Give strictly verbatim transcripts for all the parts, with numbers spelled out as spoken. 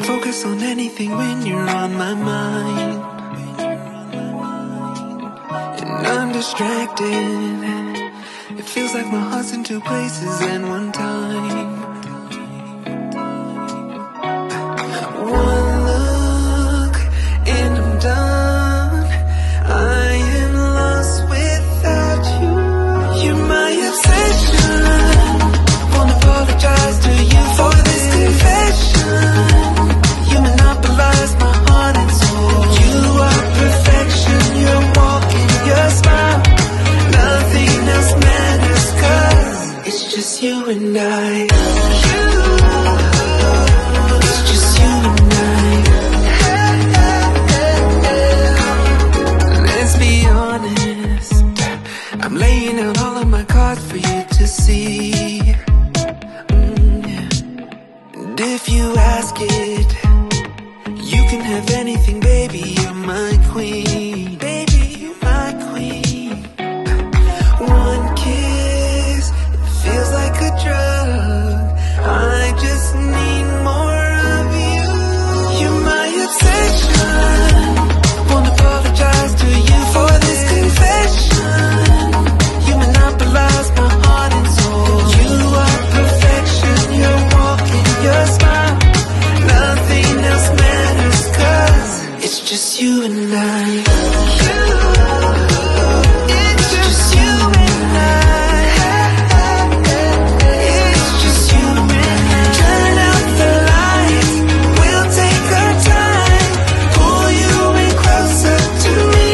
focus on anything when you're on my mind. And I'm distracted. It feels like my heart's in two places at one time. One look and I'm done. I am lost without you. You're my obsession. Won't apologize to you for this confession. You monopolize my heart and soul. You are perfection. You're walking your smile. Nothing else matters, 'cause it's just you and I. You, it's just you and I. Let's be honest, I'm laying out all of my cards for you to see. Mm, yeah. And if you ask it, you can have anything, baby, you're my queen. Baby, you're my queen. One kiss, it feels like a drug. I just need more of you. You're my obsession. Won't apologize to you for this confession. You monopolize my heart and soul. You are perfection. You're walking your smile. Nothing else matters, 'cause it's just you and I. It's just you and I. It's just you and I. Turn out the lights. We'll take our time. Pull you in closer to me.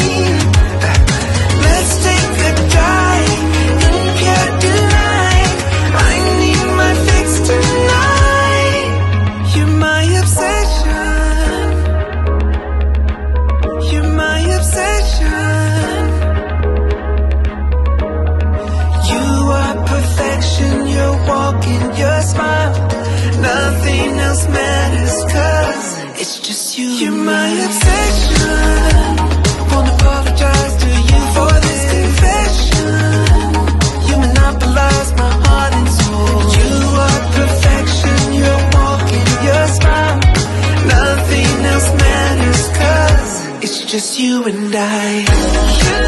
Let's take a drive in pure delight. I need my fix tonight. You're my obsession. You're my obsession. You are perfection. You're walking your smile. Nothing else matters, 'cause it's just you. You're my obsession. Won't apologize to you for this confession. You monopolize my heart and soul. You are perfection. You're walking your smile. Nothing else matters, 'cause it's just you and I.